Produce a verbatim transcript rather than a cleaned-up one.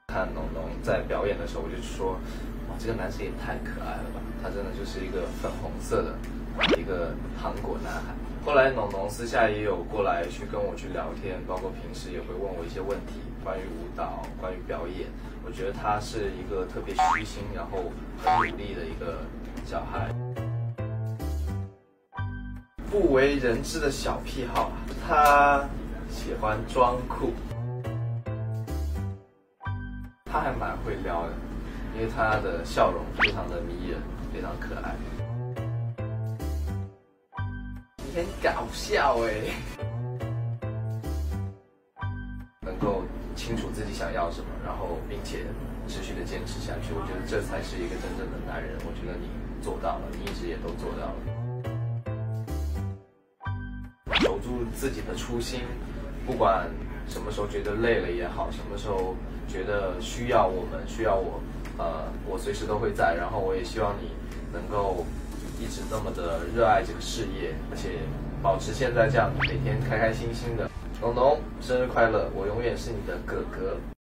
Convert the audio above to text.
看农农在表演的时候，我就说，哇，这个男生也太可爱了吧！他真的就是一个粉红色的一个糖果男孩。后来农农私下也有过来去跟我去聊天，包括平时也会问我一些问题，关于舞蹈，关于表演。我觉得他是一个特别虚心，然后很努力的一个小孩。不为人知的小癖好，他喜欢装酷。他还蛮会撩的，因为他的笑容非常的迷人，非常可爱。你很搞笑哎，能够清楚自己想要什么，然后并且持续的坚持下去，我觉得这才是一个真正的男人。我觉得你做到了，你一直也都做到了。守住自己的初心，不管什么时候觉得累了也好，什么时候觉得需要我们，需要我，呃，我随时都会在。然后我也希望你能够一直那么的热爱这个事业，而且保持现在这样每天开开心心的。农农，生日快乐！我永远是你的哥哥。